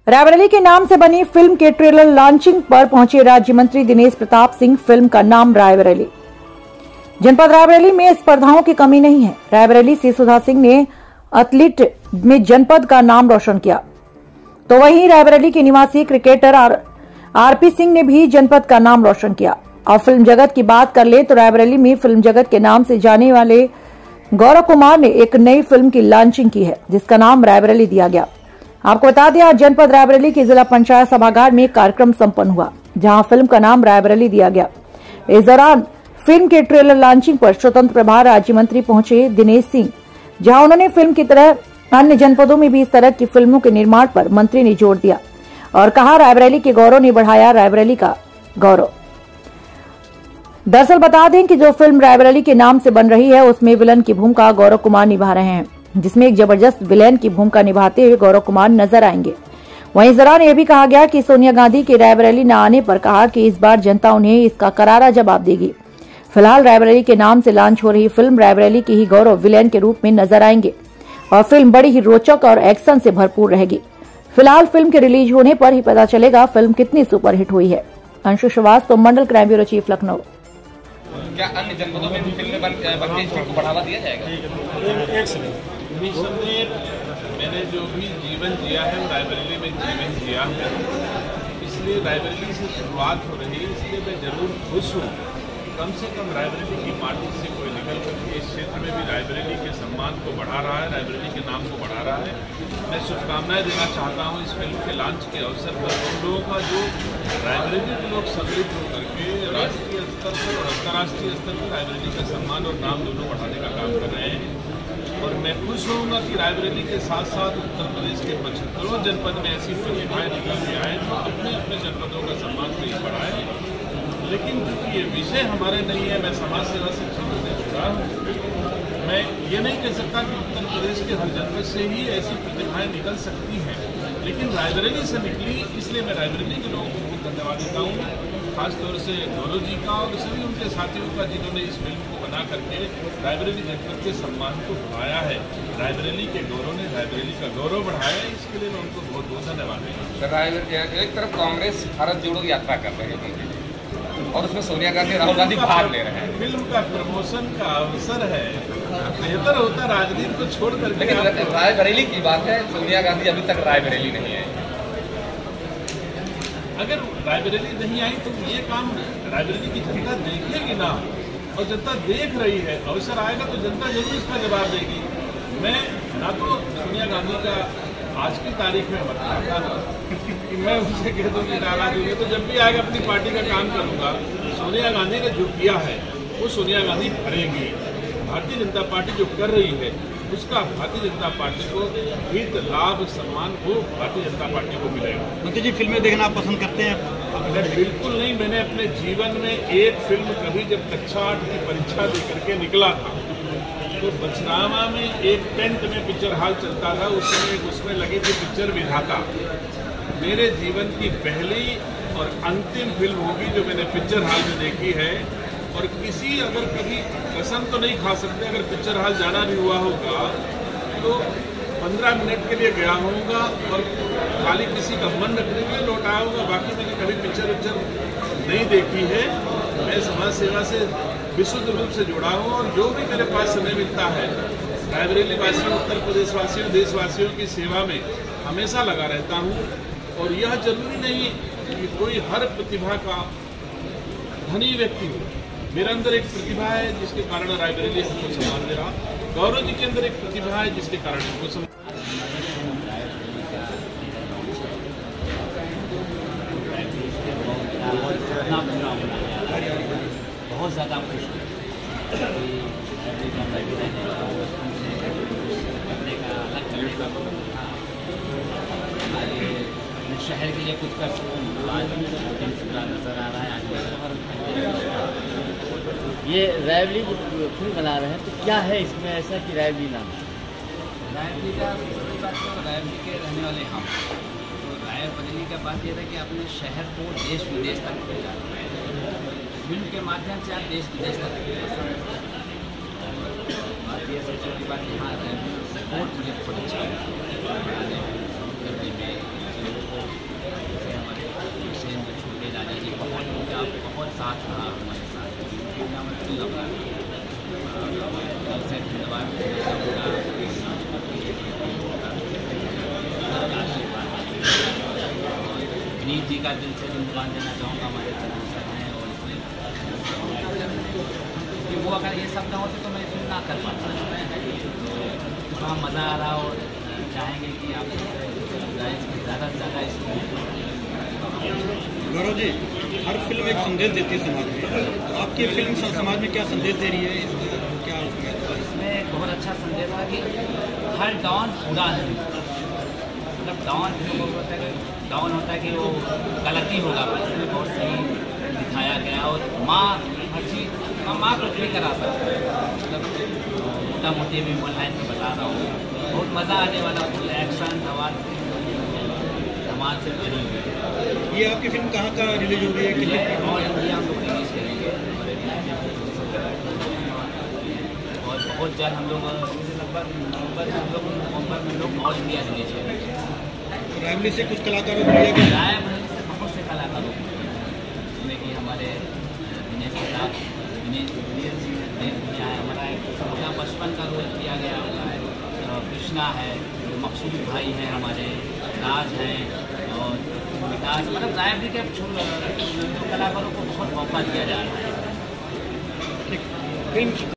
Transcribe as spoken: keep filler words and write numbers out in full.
रायबरेली के नाम से बनी फिल्म के ट्रेलर लॉन्चिंग पर पहुंचे राज्य मंत्री दिनेश प्रताप सिंह। फिल्म का नाम रायबरेली। जनपद रायबरेली में स्पर्धाओं की कमी नहीं है। रायबरेली से सुधा सिंह ने एथलीट में जनपद का नाम रोशन किया, तो वहीं रायबरेली के निवासी क्रिकेटर आर, आरपी सिंह ने भी जनपद का नाम रोशन किया। और फिल्म जगत की बात कर ले तो रायबरेली में फिल्म जगत के नाम से जाने वाले गौरव कुमार ने एक नई फिल्म की लॉन्चिंग की है, जिसका नाम रायबरेली दिया गया। आपको बता दें, आज जनपद रायबरेली के जिला पंचायत सभागार में एक कार्यक्रम संपन्न हुआ, जहां फिल्म का नाम रायबरेली दिया गया। इस दौरान फिल्म के ट्रेलर लॉन्चिंग पर स्वतंत्र प्रभार राज्य मंत्री पहुंचे दिनेश सिंह, जहां उन्होंने फिल्म की तरह अन्य जनपदों में भी इस तरह की फिल्मों के निर्माण पर मंत्री ने जोर दिया और कहा, रायबरेली के गौरव ने बढ़ाया रायबरेली का गौरव। दरअसल बता दें कि जो फिल्म रायबरेली के नाम से बन रही है, उसमें विलन की भूमिका गौरव कुमार निभा रहे हैं, जिसमें एक जबरदस्त विलेन की भूमिका निभाते हुए गौरव कुमार नजर आएंगे। वहीं इस दौरान यह भी कहा गया कि सोनिया गांधी के रायबरेली न आने पर कहा कि इस बार जनता उन्हें इसका करारा जवाब देगी। फिलहाल रायबरेली के नाम से लॉन्च हो रही फिल्म रायबरेली के ही गौरव विलेन के रूप में नजर आएंगे और फिल्म बड़ी ही रोचक और एक्शन से भरपूर रहेगी। फिलहाल फिल्म के रिलीज होने पर ही पता चलेगा फिल्म कितनी सुपरहिट हुई है। अंशु श्रीवास्तव, मंडल क्राइम ब्यूरो चीफ, लखनऊ। क्या अन्य जनपदों में भी फिल्में बन बनके इस फिल्म को बढ़ावा दिया जाएगा? निसंदेह मैंने जो भी जीवन जिया है वो रायबरेली में जीवन जिया है, इसलिए रायबरेली से शुरुआत हो रही है, इसलिए मैं जरूर खुश हूँ। कम से कम रायबरेली की माटी से कोई निकल करके इस क्षेत्र में भी रायबरेली के सम्मान को बढ़ा रहा है, रायबरेली के नाम को बढ़ा रहा है। मैं शुभकामनाएं देना चाहता हूँ इस फिल्म के लॉन्च के अवसर पर उन लोगों का जो रायबरेली के लोग सम्मिलित होकर के राष्ट्रीय स्तर पर और अंतर्राष्ट्रीय स्तर पर रायबरेली का सम्मान और नाम दोनों बढ़ाने का काम कर रहे हैं। और मैं खुश होऊंगा कि रायबरेली के साथ साथ उत्तर प्रदेश के पचहत्तरों जनपद में ऐसी प्रतिभाएं निकल के आए तो अपने अपने जनपदों का सम्मान तो ही बढ़ाए। लेकिन क्योंकि ये विषय हमारे नहीं है, मैं समाज सेवा से क्षेत्र से जुड़ा हूँ, मैं ये नहीं कह सकता कि उत्तर प्रदेश के हर जनपद से ही ऐसी प्रतिभाएं निकल सकती हैं, लेकिन रायबरेली से निकली, इसलिए मैं रायबरेली के लोगों को बहुत धन्यवाद देता हूँ, खासतौर से गौरव जी का और सभी उनके साथियों का, जिन्होंने इस फिल्म को बना करके रायबरेली जनपद के सम्मान को बढ़ाया है। रायबरेली के गौरव ने रायबरेली का गौरव बढ़ाया है, इसके लिए मैं उनको बहुत बहुत धन्यवाद देता हूँ। एक तरफ कांग्रेस भारत जोड़ो यात्रा कर रहे हैं और उसमें सोनिया गांधी, राहुल गांधी भाग ले रहे हैं। फिल्म का प्रमोशन का अवसर है, बेहतर होता राजनीति को छोड़ करके। लेकिन रायबरेली की बात है, सोनिया गांधी अभी तक रायबरेली नहीं है। अगर रायबरेली नहीं आई तो ये काम रायबरेली की जनता देखेगी ना, और जनता देख रही है, अवसर आएगा तो जनता जरूर इसका जवाब देगी। मैं ना तो सोनिया गांधी का आज की तारीख में बताता कि मैं उनसे कह दूँ कि नाराज होंगे तो जब भी आएगा अपनी पार्टी का काम करूँगा। सोनिया गांधी ने जो किया है वो सोनिया गांधी करेंगी। भारतीय जनता पार्टी जो कर रही है उसका भारतीय जनता पार्टी को हित, लाभ, सम्मान वो भारतीय जनता पार्टी को मिलेगा। मंत्री जी, फिल्में देखना आप पसंद करते हैं? मैं बिल्कुल नहीं। मैंने अपने जीवन में एक फिल्म कभी, जब कक्षा आठ की परीक्षा दे करके निकला था तो बछरावा में एक टेंट में पिक्चर हॉल चलता था, उसमें उसमें लगी थी पिक्चर विधाता। मेरे जीवन की पहली और अंतिम फिल्म होगी जो मैंने पिक्चर हॉल में देखी है। और किसी, अगर कभी कसम तो नहीं खा सकते, अगर पिक्चर हॉल जाना भी हुआ होगा तो पंद्रह मिनट के लिए गया होऊंगा और खाली किसी का मन रखने के लिए लौट आया होगा। बाकी मैंने कभी पिक्चर उच्चर नहीं देखी है। मैं समाज सेवा से विशुद्ध रूप से जुड़ा हूँ और जो भी मेरे पास समय मिलता है रायबरेली वासियों, उत्तर प्रदेश वासियों, देशवासियों की सेवा में हमेशा लगा रहता हूँ। और यह जरूरी नहीं कि कोई हर प्रतिभा का धनी व्यक्ति हो। मेरे अंदर एक प्रतिभा है जिसके कारण रायबरेली हमको सम्मान दे रहा। गौरव जी के अंदर एक प्रतिभा है जिसके कारण हमको सम्मान। बहुत ज़्यादा खुश हूँ। शहर के लिए कुछ कर सकूँ, आज नजर आ रहा है। आज ये रायबरेली फिल्म बना रहे हैं तो क्या है इसमें ऐसा कि रायबरेली नाम? रायबरेली का दूसरी बात तो रायबरेली के रहने वाले हम, तो रायबरेली का बात यह था कि अपने शहर को देश विदेश तक ले जा रहे हैं। फिल्म के माध्यम से आप देश विदेश तक ले जा सकते हैं। बात यह सबसे बड़ी बात यहाँ रायबरेली सपोर्ट मुझे बहुत अच्छा लगा। जैसे हमारे हुसैन जो छोटे राजा जी, बहुत उनका बहुत साथ रहा हमारे साथ, उनका मैं दिल लगा से धन्यवाद आशीर्वाद। विनीत जी का दिल से धन्यवाद देना चाहूँगा, हमारे प्रोड्यूसर हैं और इसमें कि वो अगर ये सब ना होते तो मैं फिल्म ना कर पाता। तो हाँ, मज़ा आ रहा और चाहेंगे कि आप ज़्यादा से ज़्यादा इसमें। गौरव जी, हर फिल्म एक संदेश देती है समाज में, आपकी फिल्म समाज में क्या संदेश दे रही है, इसमें क्या? इसमें बहुत अच्छा संदेश था कि हर डॉन बुरा नहीं, मतलब डॉन होता है डाउन होता है कि वो गलती होगा, इसमें बहुत सही दिखाया गया। और माँ हर चीज़ माँ माँ कुछ भी करा सकता है, मतलब मोटा मोटी भी ऑनलाइन में बता रहा हूँ। बहुत मज़ा आने वाला, फुल एक्शन धमाल धमाल से भरी हुई। ये आपकी फिल्म कहाँ कहाँ रिलीज हो रही है? ये ऑल इंडिया हम लोग रिलीज करेंगे और बहुत जल्द हम लोग लगभग नवंबर में हम लोग नवंबर में लोग ऑल इंडिया रिलीज करेंगे। रायबरेली से कुछ कलाकारों को लिया गया? रायबरेली से बहुत से कलाकारों को, जिसमें कि हमारे दिनेश प्रताप दिनेश दिनेश किया है, हमारा एक छोटा बचपन का रोल किया गया हुआ है, कृष्णा है, मकसूद भाई हैं हमारे, राज हैं और विकास, मतलब रायबरेली के कलाकारों को बहुत मौका दिया जा रहा है। फिल्म